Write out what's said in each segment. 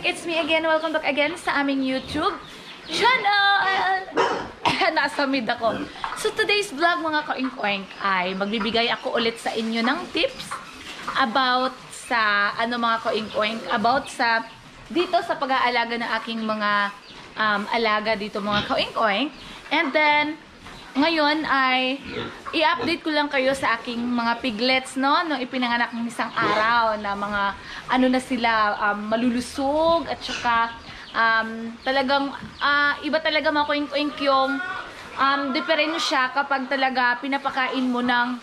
Oink! It's me again. Welcome back again sa aming YouTube channel! Nasa mid ako. So today's vlog mga ka-Oink Oink ay magbibigay ako ulit sa inyo ng tips about sa mga ka-Oink Oink, about sa dito sa pag-aalaga ng aking mga alaga dito mga ka-Oink Oink. And then ngayon ay i-update ko lang kayo sa aking mga piglets, no? Nung ipinanganak ng isang araw na mga na sila, malulusog at saka talagang iba talaga mga Oink yung diferensya kapag talaga pinapakain mo ng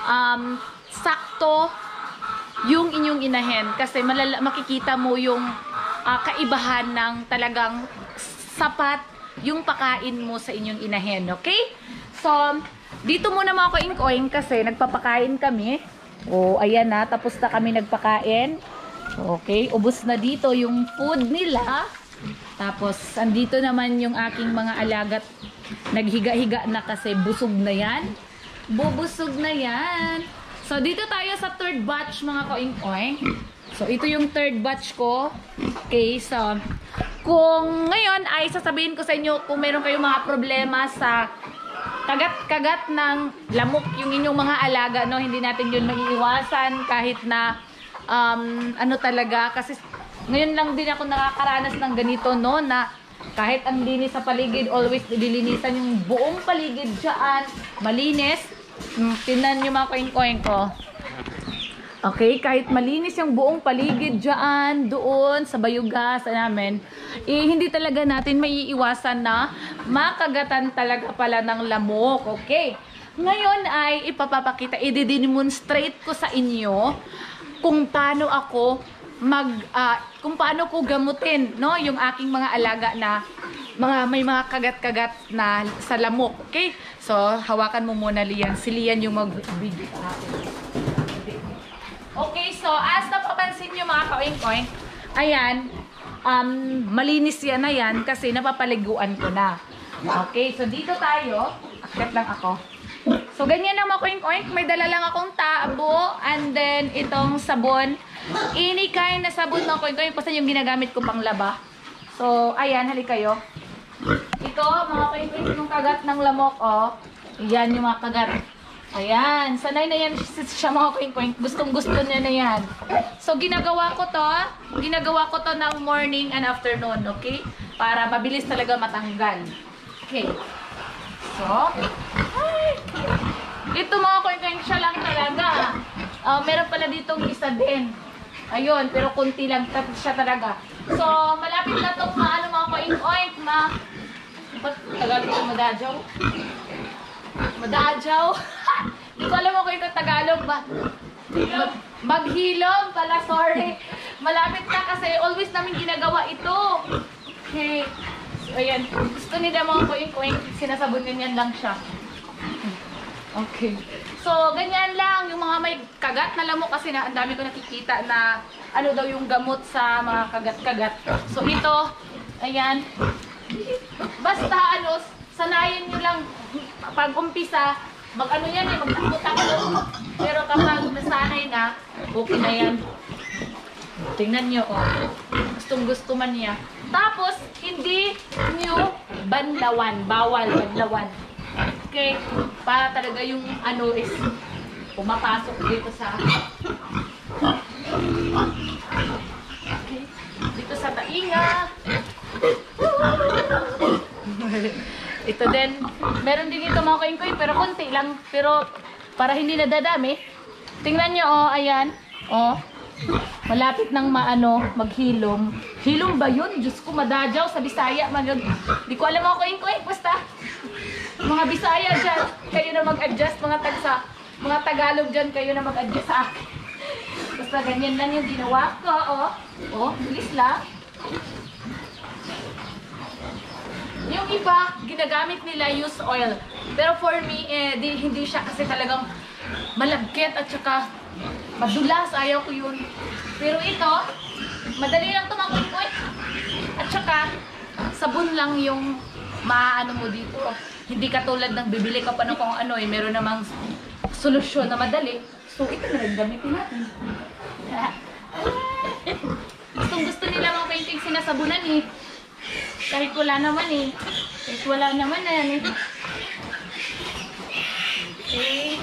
sakto yung inyong inahen. Kasi makikita mo yung kaibahan ng talagang sapat yung pakain mo sa inyong inahen, okay? So, dito muna mga Oink Oink kasi nagpapakain kami. O, ayan na, tapos na kami nagpakain. Okay, ubos na dito yung food nila. Tapos, andito naman yung aking mga alagat. Naghiga-higa na kasi busog na yan. Bubusog na yan. So, dito tayo sa third batch mga Oink Oink. So, ito yung third batch ko. Okay, so, kung ngayon ay sasabihin ko sa inyo kung meron kayong mga problema sa kagat-kagat ng lamok yung inyong mga alaga, no, hindi natin yun maiiwasan kahit na talaga, kasi ngayon lang din ako nakakaranas ng ganito, no, na kahit ang linis sa paligid, always nililinisan yung buong paligid dyan, malinis. Tingnan nyo mga Oink ko. Okay, kahit malinis yung buong paligid dyan, doon, sa bayugas namin, hindi talaga natin maiiwasan na makagatan talaga pala ng lamok. Okay, ngayon ay ipapapakita, i-demonstrate ko sa inyo kung paano ako kung paano ko gamutin, no, yung aking mga alaga na may mga kagat-kagat na sa lamok. Okay, so hawakan mo muna Lian, si Lian yung mag-video sa akin. Okay, so as napapansin nyo mga ka-Oink Oink, ayan, malinis yan na yan kasi napapaliguan ko na. Okay, so dito tayo, akyat lang ako. So ganyan lang mga Oink Oink, may dala lang akong tabo, and then itong sabon. Any kind na sabon mga Oink Oink, basta yung ginagamit ko pang laba. So ayan, halik kayo. Ito mga Oink Oink, yung kagat ng lamok, oh. Yan yung mga kagat. Ayan, sanay na yan siya mga Oink Oink. Gustong-gusto niya na yan. So, ginagawa ko to ng morning and afternoon, okay? Para mabilis talaga matanggal. Okay. So, ito mga Oink Oink, siya lang talaga. Meron pala ditong isa din. Ayun, pero konti lang siya talaga. So, malapit na itong mga Oink Oink na... Ba't Tagalog ko madadyaw? Madadyaw? Hindi ko alam ako ito Tagalog ba? Maghilom pala, sorry. Malapit na kasi always namin ginagawa ito. Okay. So, ayan. Gusto nila mga Oink Oink, sinasabon ganyan lang siya. Okay. So, ganyan lang. Yung mga may kagat na lamok kasi ang dami ko nakikita na daw yung gamot sa mga kagat-kagat. So, ito, ayan. Basta sanayin nyo lang pag umpisa, yan magtakot-takot. Pero kapag nasanay na, okay na yan. Tingnan nyo, oh. Gustong-gusto man niya. Tapos, hindi nyo banlawan. Bawal banlawan. Okay? Para talaga yung is pumapasok dito sa okay, dito sa tainga. Ito din, meron din ito mga Oink Oink, pero konti lang, pero para hindi nadadami. Tingnan nyo, oh, ayan, oh, malapit nang maghilom. Hilom ba yun? Diyos ko, madadyaw sa Bisaya. Di ko alam mga Oink Oink, basta mga Bisaya dyan, kayo na mag-adjust, mga Tagalog dyan, kayo na mag-adjust sa akin. Basta ganyan lang yung ginawa ko, oh, bilis lang. Yung iba, ginagamit nila used oil. Pero for me, hindi siya kasi talagang malagkit at saka madulas. Ayaw ko yun. Pero ito, madali lang ito mga Oink Oink. At saka, sabon lang yung maano mo dito. Hindi katulad ng bibili ka pa ng kung meron namang solusyon na madali. So, ito na rin gamitin natin. Gustong-gusto nila mga painting sinasabunan eh. Kahit wala naman eh. Kahit wala naman na yan eh. Okay.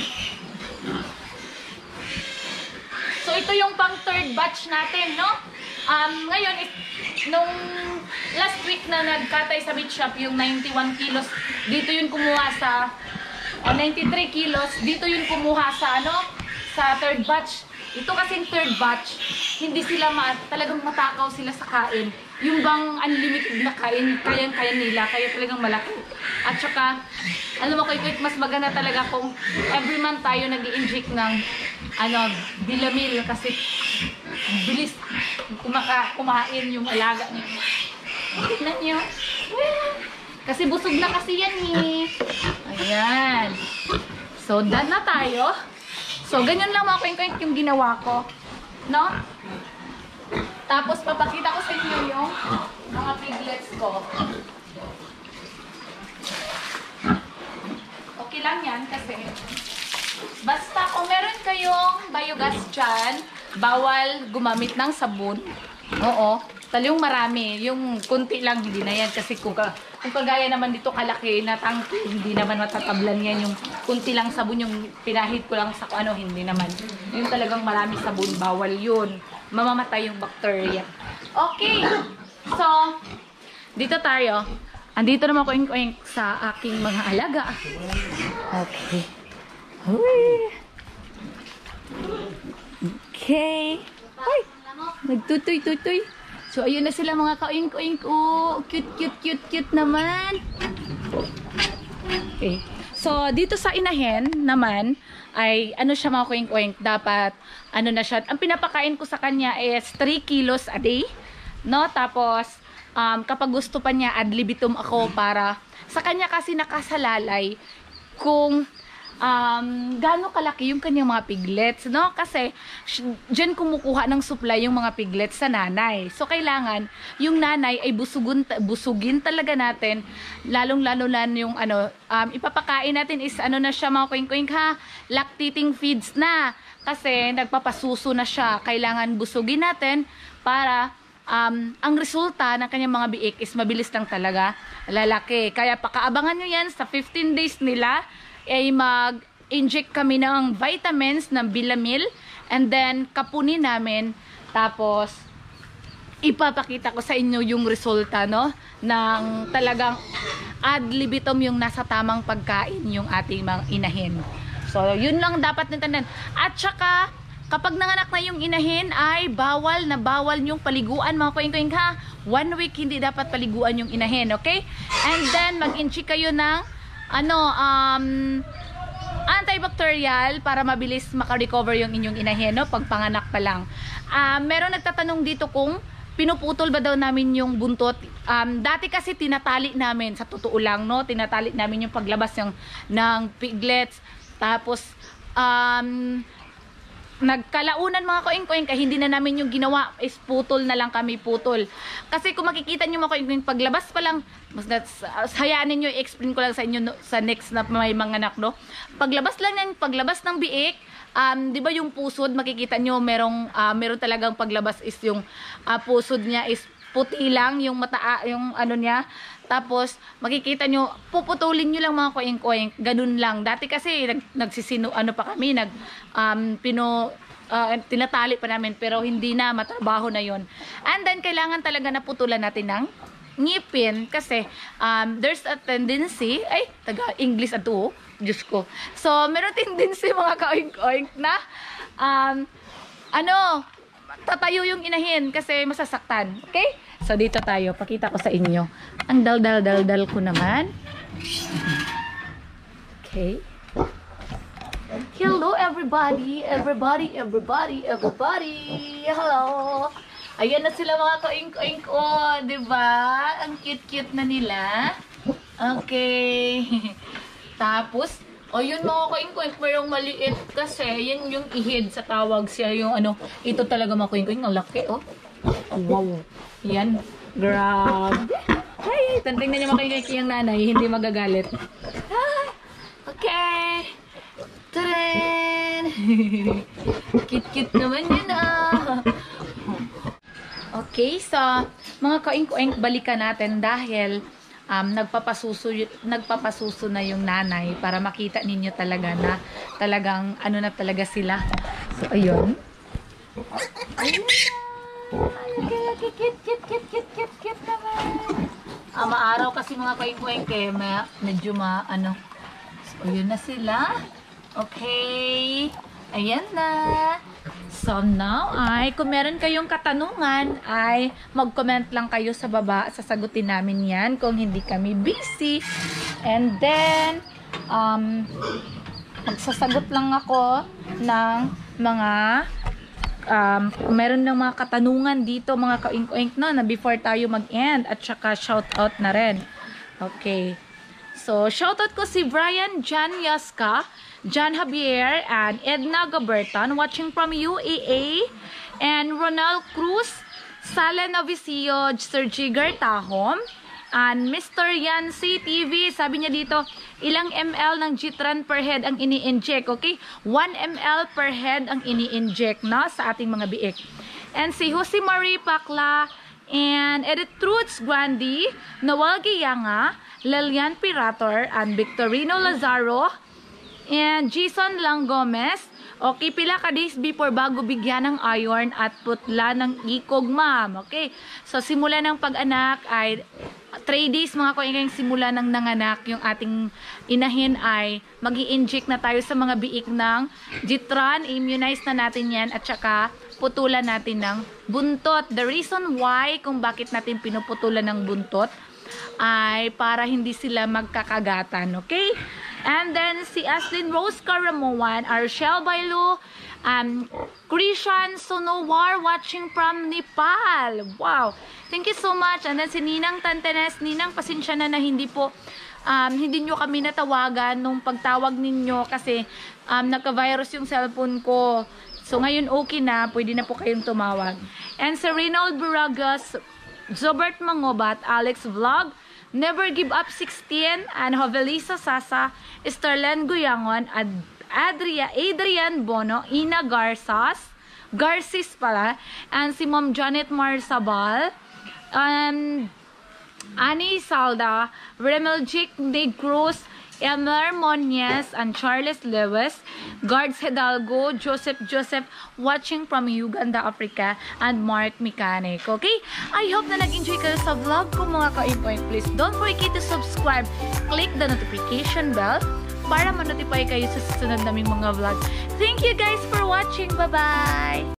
So, ito yung pang third batch natin, no? Ngayon, nung last week na nagkatay sa meat shop, yung 91 kilos, dito yun kumuha sa 93 kilos, dito yun kumuha sa sa third batch. Ito kasing third batch, hindi sila talagang matakaw sila sa kain. Yung bang unlimited na kain, kayang-kaya nila, kaya talagang malaki. At saka, alam mo ko, mas maganda talaga kung every month tayo nag-i-inject ng Bilamil kasi bilis kumain yung alaga niyo. Tignan niyo. Kasi busog na kasi yan eh. Ayan. So, done na tayo. So, ganyan lang mga kwink-kwink yung ginawa ko. No? Tapos, papakita ko sa inyo yung mga piglets ko. Okay lang yan kasi basta kung meron kayong biogas dyan, bawal gumamit ng sabon. Oo. Talyong marami. Yung kunti lang, hindi na yan. Kasi kung kagaya naman dito kalaki na tangke, hindi naman matatablan yan. Yung kunti lang sabon, yung pinahid ko lang sa hindi naman. Yung talagang marami sabon, bawal yun. Mamamatay yung bacteria. Okay. So, dito tayo. Andito naman ko ink sa aking mga alaga. Okay. Okay. Ay! Nagtutoy-tutoy. So, ayun na sila mga ka-oink-oink. Oh, cute naman. Okay. So, dito sa inahin naman, ay siya mga ka-oink-oink. Dapat, na siya. Ang pinapakain ko sa kanya is 3 kilos a day. No? Tapos, kapag gusto pa niya, ad libitum ako para, sa kanya kasi nakasalalay kung gaano kalaki yung kanyang mga piglets, no? Kasi diyan kumukuha ng supply yung mga piglets sa nanay. So kailangan yung nanay ay busugin talaga natin, lalong-lalo na yung ipapakain natin is na siya mga kwink-kwink ha, lactating feeds na. Kasi nagpapasuso na siya. Kailangan busugin natin para ang resulta ng kanyang mga biik is mabilis lang talaga lalaki. Kaya pakaabangan nyo yan sa 15 days nila ay mag-inject kami ng vitamins ng Bilamil and then kapunin namin tapos ipapakita ko sa inyo yung resulta ng talagang ad libitum yung nasa tamang pagkain yung ating mga inahin. So yun lang dapat natin. At saka kapag nanganak na yung inahin ay bawal yung paliguan mga kwing-kwing ha. 1 week hindi dapat paliguan yung inahin, okay? And then mag-inject kayo ng antibacterial para mabilis makarecover yung inyong inahin, pag panganak pa lang. Meron nagtatanong dito kung pinuputol ba daw namin yung buntot. Dati kasi tinatali namin, sa totoo lang, tinatali namin yung paglabas ng piglets. Tapos, nagkalaunan mga koing-koing kaya hindi na namin yung ginawa is putol na lang kami, putol. Kasi kung makikita nyo mga koing-koing, paglabas pa lang, hayaan ninyo, i-explain ko lang sa inyo sa next na may mga anak, paglabas ng biik, di ba yung pusod, makikita nyo meron talagang paglabas is yung pusod niya is puti lang, yung mata, yung niya. Tapos, makikita nyo, puputulin nyo lang mga koing-koing, ganun lang. Dati kasi, pa kami, tinatali pa namin, pero hindi na, matrabaho na yon. And then, kailangan talaga naputulan natin ng ngipin, kasi, there's a tendency, taga-English ato, Diyos ko. So, meron tendency mga koing-koing na, tatayo yung inahin, kasi masasaktan. Okay? So, dito tayo. Pakita ko sa inyo. Ang dal-dal-dal-dal ko naman. Okay. Hello, everybody. Everybody. Hello. Ayan na sila mga koing-koing ko. Diba? Ang cute-cute na nila. Okay. Tapos, yun mga koing-koing. Merong maliit kasi. Yan yung ihid sa tawag siya. Yung ito talaga mga koing-koing. Ang laki, Wow. Yan. Grabe. Ay, tingnan niyo makikiki yung nanay. Hindi magagalit. Okay. Taren. Cute-cute naman yun Okay, so mga kaing-kuing, balikan natin dahil nagpapasuso na yung nanay para makita ninyo talaga na talagang ano na talaga sila. So, ayun. Ayun na. Cute naman. Maaraw kasi mga kaing-kuing kaya medyo ano. So, ayun na sila. Okay. Ayan na. So now ay kung meron kayong katanungan ay mag-comment lang kayo sa baba, sasagutin namin yan kung hindi kami busy. And then magsasagot lang ako ng mga kung meron ng mga katanungan dito mga kaing-kuing na before tayo mag-end, at saka shoutout na rin. Okay. So shoutout ko si Brian Jan Yaska, John Javier, and Edna Gabertan watching from UAE, and Ronald Cruz, Sala Novicio, Sir Jigar Tahom, and Mr. Yancy TV. Sabi niya dito, ilang ml ng Gitran per head ang ini-inject, okay? 1 ml per head ang ini-inject na sa ating mga biik. And si Jose Marie Pakla, and Edith Truths Grandi, Noel Giyanga, Lilian Pirator, and Victorino Lazaro, and Jason Lang Gomez. Okay, pila ka days before bago bigyan ng iron at putla ng ikog, ma'am. Okay, so simula ng pag-anak ay 3 days mga kaing-kuing simula ng nanganak yung ating inahin ay mag-i-inject na tayo sa mga biik ng Gitran. Immunize na natin yan at saka putulan natin ng buntot. The reason why kung bakit natin pinuputulan ng buntot ay para hindi sila magkakagatan, okay? And then si Aslyn Rose Caramuan, Arshel Bailu, Christian Sonowar watching from Nepal. Wow! Thank you so much. And then si Ninang Tantenes, Ninang, pasensya na hindi po hindi nyo kami natawagan nung pagtawag ninyo kasi nagka-virus yung cellphone ko. So ngayon okay na, pwede na po kayong tumawag. And si Reynold Buragas, Zobert Mangobat, Alex Vlog, Never Give Up 16, and Jovelisa Sasa, Starlen Guyangon, Adrian Bono, Ina Garcis pala, and si Mom Janet Marsabal, Annie Salda, Remeljik Negros, Elmer Monies, and Charles Lewis, Guards Hidalgo, Joseph watching from Uganda, Africa, and Mark Mechanic. Okay? I hope na nag-enjoy kayo sa vlog ko mga ka-inpoint. Please don't forget to subscribe. Click the notification bell para ma-notify kayo sa susunod naming mga vlog. Thank you guys for watching. Bye-bye!